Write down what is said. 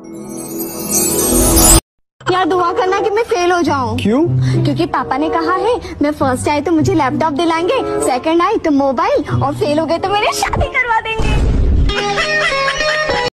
यार दुआ करना कि मैं फेल हो जाऊं। क्यों? क्योंकि पापा ने कहा है मैं फर्स्ट आई तो मुझे लैपटॉप दिलाएंगे, सेकंड आई तो मोबाइल, और फेल हो गए तो मेरी शादी करूंगे।